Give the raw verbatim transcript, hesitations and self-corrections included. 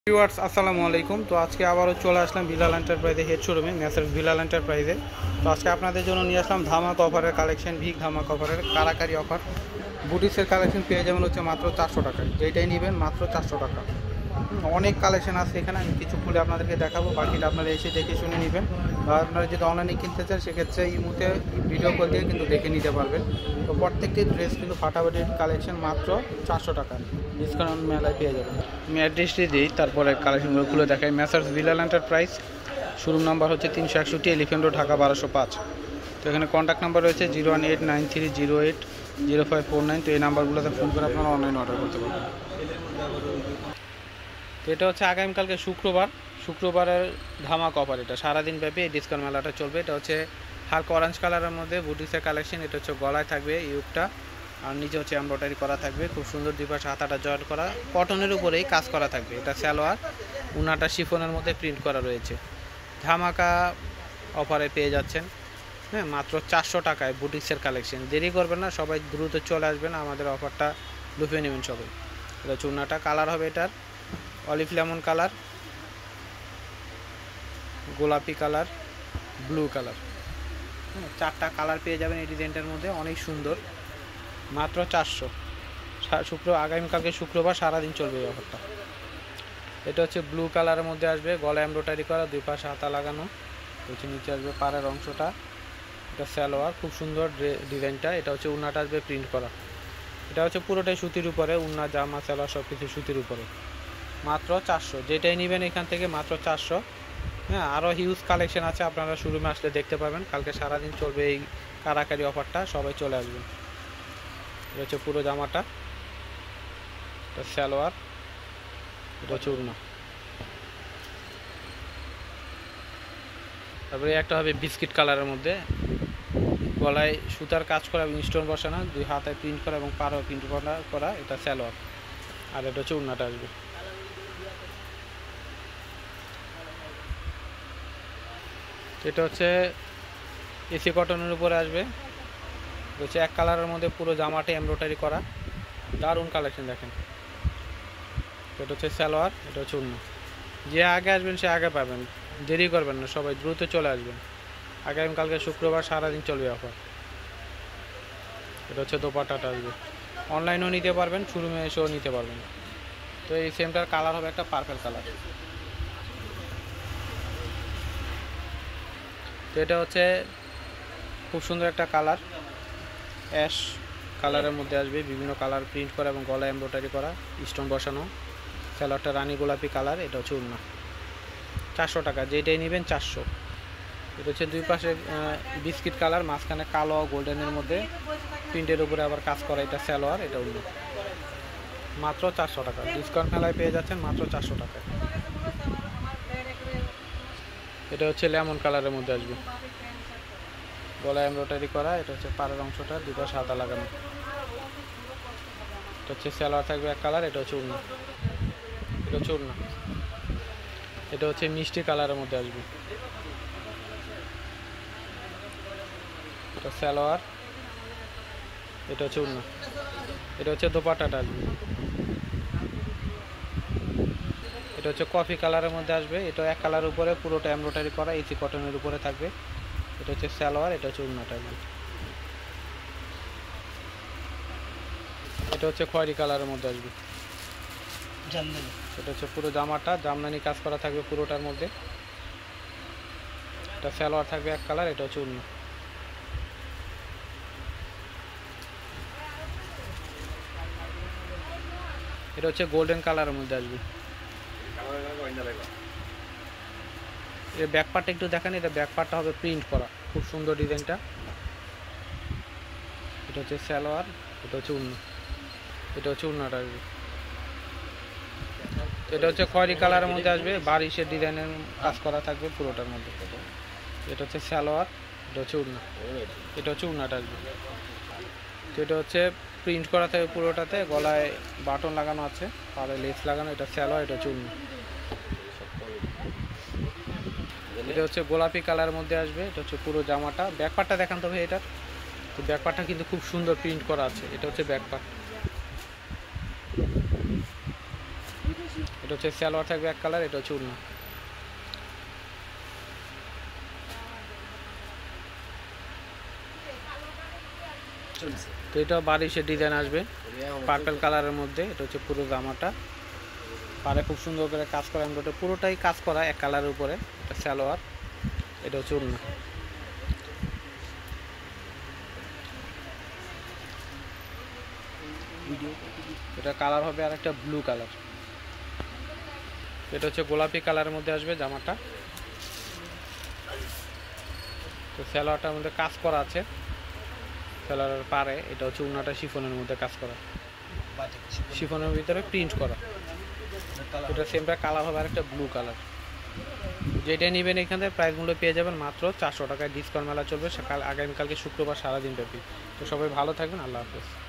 Viewers আসসালামু আলাইকুম। তো আজকে আবারও চলে আসলাম বিলাল এন্টারপ্রাইজে হেড শোরুমে, মেসার্স বিলাল এন্টারপ্রাইজে। তো আজকে আপনাদের জন্য নিয়ে আসলাম ধামাকা অফারের কালেকশন, ভিগ ধামাকা অফারের কারাকারি অফার। বুটিক্সের কালেকশন পেয়ে যাবেন হচ্ছে মাত্র চারশো টাকায়, যেইটাই নেবেন মাত্র চারশো টাকা। অনেক কালেকশন আছে এখানে, আমি কিছু খুলে আপনাদেরকে দেখাবো, বাকিটা আপনারা এসে দেখে শুনে নেবেন। বা আপনারা যদি অনলাইনে কিনতে চান সেক্ষেত্রে এই মুহূর্তে ভিডিও কল দিয়ে কিন্তু দেখে নিতে পারবেন। তো প্রত্যেকটি ড্রেস কিন্তু ফাটাফাটি কালেকশন মাত্র চারশো টাকা ডিসকাউন্ট মেলায় পেয়ে যাবেন। আমি অ্যাড্রেসটি দিই, তারপরে কালেকশনগুলো খুলে দেখাই। Messrs Bilal enterprise, showroom number হচ্ছে তিনশো একষট্টি এলিফেন্ট রোড, ঢাকা বারোশো পাঁচ। তো এখানে কন্ট্যাক্ট নাম্বার রয়েছে zero one eight nine three zero eight zero five four nine. তো এই নাম্বারগুলোতে ফোন করে আপনারা অনলাইন অর্ডার করতে পারবেন। তো এটা হচ্ছে আগামীকালকে শুক্রবার, শুক্রবারের ধামাকা অফার। এটা সারাদিন ব্যাপী এই ডিসকাউন্ট মেলাটা চলবে। এটা হচ্ছে হালকা অরেঞ্জ কালারের মধ্যে বুটিক্সের কালেকশন। এটা হচ্ছে গলায় থাকবে ইউকটা, আর নিচে হচ্ছে এমব্রয়ডারি করা থাকবে, খুব সুন্দর দুই পাশে হাতাটা জয়েন্ট করা, কটনের উপরেই কাজ করা থাকবে। এটা সালোয়ার, উনাটা শিফনের মধ্যে প্রিন্ট করা রয়েছে। ধামাকা অফারে পেয়ে যাচ্ছেন, হ্যাঁ, মাত্র চারশো টাকায় বুটিক্সের কালেকশন। দেরি করবেন না, সবাই দ্রুত চলে আসবেন, আমাদের অফারটা লুফে নেবেন সবাই। এটা হচ্ছে উনাটা, কালার হবে এটার অলিভ লেমন কালার, গোলাপি কালার, ব্লু কালার, হ্যাঁ, চারটা কালার পেয়ে যাবেন এই ডিজাইনটার মধ্যে, অনেক সুন্দর। মাত্র চারশো। শুক্র আগামীকালকে শুক্রবার সারাদিন চলবে এই অফারটা। এটা হচ্ছে ব্লু কালারের মধ্যে আসবে, গলা এমব্রয়ডারি করা, দুই পাশে হাতা লাগানো, হচ্ছে নিচে আসবে পাড়ের অংশটা। এটা সালোয়ার, খুব সুন্দর ডিজাইনটা। এটা হচ্ছে উন্নাটা আসবে প্রিন্ট করা। এটা হচ্ছে পুরোটাই সুতির উপরে, উন্না জামা সালোয়ার সব কিছু সুতির উপরে। মাত্র চারশো, যেটাই নেবেন এখান থেকে মাত্র চারশো। হ্যাঁ, আরও হিউজ কালেকশন আছে, আপনারা শোরুমে আসলে দেখতে পাবেন। কালকে সারাদিন চলবে এই কারাকারি অফারটা, সবাই চলে আসবেন। এটা হচ্ছে পুরো জামাটা, এটা সালোয়ার, এটা হচ্ছে উড়না। তারপরে একটা হবে বিস্কিট কালারের মধ্যে, গলায় সুতার কাজ করা এবং স্টোন বসানো, দুই হাতায় প্রিন্ট করা এবং পাড়ও প্রিন্ট করা করা এটা সালোয়ার, আর এটা হচ্ছে উড়নাটা আসবে। এটা হচ্ছে এসি কটনের উপরে আসবে, হচ্ছে এক কালারের মধ্যে পুরো জামাটা এমব্রয়ডারি করা, দারুণ কালেকশন দেখেন। এটা হচ্ছে সালোয়ার, এটা হচ্ছে উড়না। যে আগে আসবেন সে আগে পাবেন, দেরি করবেন না, সবাই দ্রুত চলে আসবেন। আগামীকালকে শুক্রবার সারাদিন চলবে অফার। এটা হচ্ছে দোপাট্টাটা আসবে, অনলাইনেও নিতে পারবেন, শোরুমে এসেও নিতে পারবেন। তো এই সেমটার কালার হবে একটা পার্পল কালার। তো এটা হচ্ছে খুব সুন্দর একটা কালার, অ্যাশ কালারের মধ্যে আসবে, বিভিন্ন কালার প্রিন্ট করা এবং গলা এমব্রয়ডারি করা, স্টোন বসানো। সালোয়ারটা রানী গোলাপি কালার, এটা হচ্ছে উড়না। চারশো টাকা, যেটাই নেবেন চারশো। এটা হচ্ছে দুই পাশে বিস্কিট কালার, মাঝখানে কালো গোল্ডেনের মধ্যে প্রিন্টের উপরে আবার কাজ করা, এটা সালোয়ার, এটা উড়না। মাত্র চারশো টাকা, ডিসকাউন্ট মেলায় পেয়ে যাচ্ছেন মাত্র চারশো টাকায়। এটা হচ্ছে লেমন কালারের মধ্যে আসবে, গলা এমব্রয়ডারি করা, এটা হচ্ছে পাড়ের অংশটা, দুটো সাদা লাগানো। এটা হচ্ছে সালোয়ার থাকবে এক কালার, এটা হচ্ছে উড়না, এটা হচ্ছে উড়না। এটা হচ্ছে মিষ্টি কালারের মধ্যে আসবে, এটা সালোয়ার, এটা হচ্ছে উড়না। এটা হচ্ছে দোপাট্টাটা আসবে, এটা হচ্ছে কফি কালারের মধ্যে আসবে, এটা এক কালার উপরে পুরোটা এমব্রয়ডারি করা, এসি কটনের উপরে থাকবে। এটা হচ্ছে সালোয়ার, এটা হচ্ছে উড়নাটা আসবে। এটা হচ্ছে খয়েরি কালারের মধ্যে আসবে, এটা হচ্ছে পুরো জামাটা জামদানি কাজ করা থাকবে পুরোটার মধ্যে। এটা সালোয়ার থাকবে এক কালার, এটা হচ্ছে উড়না। এটা হচ্ছে গোল্ডেন কালারের মধ্যে আসবে। এর ব্যাক পার্টটা একটু দেখেন, এটা ব্যাক পার্টটা হবে প্রিন্ট করা, খুব সুন্দর ডিজাইনটা। এটা হচ্ছে সালোয়ার, এটা হচ্ছে উড়না, এটা হচ্ছে উড়নাটা আসবে। এটা হচ্ছে খয়েরি কালারের মধ্যে আসবে, বারিশের ডিজাইনের কাজ করা থাকবে পুরোটার মধ্যে। এটা হচ্ছে সালোয়ার, এটা হচ্ছে উড়না, এটা হচ্ছে উড়নাটা আসবে। তো এটা হচ্ছে প্রিন্ট করা থাকবে পুরোটাতে, গলায় বাটন লাগানো আছে, পাড়ে লেস লাগানো, এটা সালোয়ার, এটা হচ্ছে উড়না। এটা হচ্ছে গোলাপি কালারের মধ্যে আসবে, এটা হচ্ছে পুরো জামাটা। ব্যাক পার্টটা দেখান তবে এটার, তো ব্যাক পার্টটা কিন্তু খুব সুন্দর প্রিন্ট করা আছে, এটা হচ্ছে ব্যাক পার্ট। এটা হচ্ছে সালোয়ার থাকবে এক কালার, এটা হচ্ছে ওড়না। তো এটা বারিশের ডিজাইন আসবে পার্পল কালারের মধ্যে। এটা হচ্ছে পুরো জামাটা, পারে খুব সুন্দর করে কাজ করা, এমব্রয়ডারি পুরোটাই কাজ করা এক কালারের উপরে। এটা সালোয়ার, এটা হচ্ছে ওড়না। এটা কালার হবে আর একটা ব্লু কালার। এটা হচ্ছে গোলাপি কালারের মধ্যে আসবে জামাটা। তো সালোয়ারটার মধ্যে কাজ করা আছে, সালোয়ারের পারে। এটা হচ্ছে ওড়নাটা শিফনের মধ্যে কাজ করা, শিফনের ভিতরে প্রিন্ট করা। এটা সেমটা কালার হবে আর একটা ব্লু কালার। যেটা নেবেন এখান থেকে প্রাইস মূল্য পেয়ে যাবেন মাত্র চারশো টাকায়। ডিসকাউন্ট মেলা চলবে সকাল আগামীকালকে শুক্রবার সারাদিন ব্যাপী। তো সবাই ভালো থাকবেন, আল্লাহ হাফেজ।